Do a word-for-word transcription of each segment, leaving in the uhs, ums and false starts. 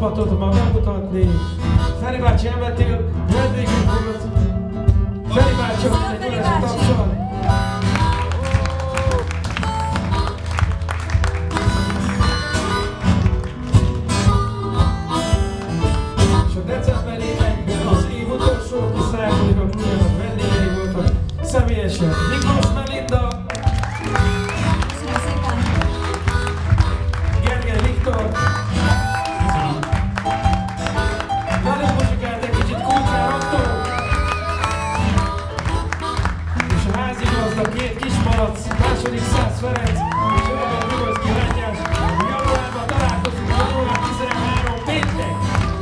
csapatot ma bemutatni. Feri bácsi, elmentél vendégünk fogod. Feri bácsi, egy órási tapsal. És a decemberi egyben az év utolsó kiszállítódik a klubjának vendégei voltak személyesen. Miklós Melinda, Gergely Viktor, velünk muzsikált egy kicsit Kulcsár Attól, és a házigazda két kismalac, második Szász Ferenc, és Robert Nyugoszki Látyás. Januárban találkozunk, január tizenhárom péntek!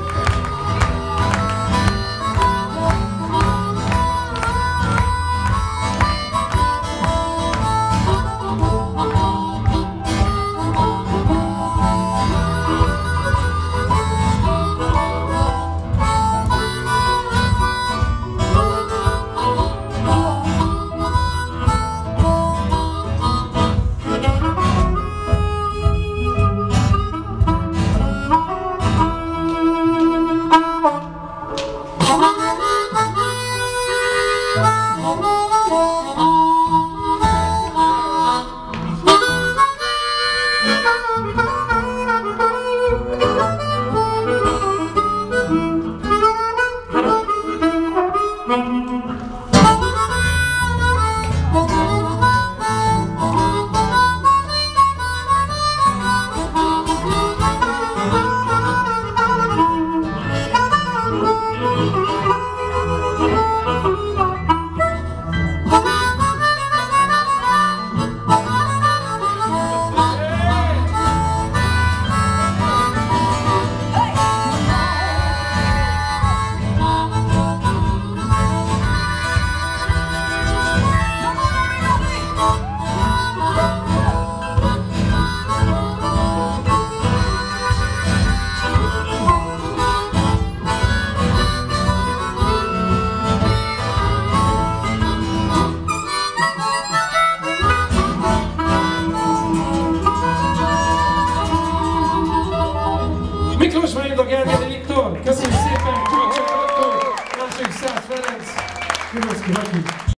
Miklós Melinda, Gergely Viktor, köszönjük szépen, Kulcsár Attól, második Szász Ferenc, Nyugoszki Látyás.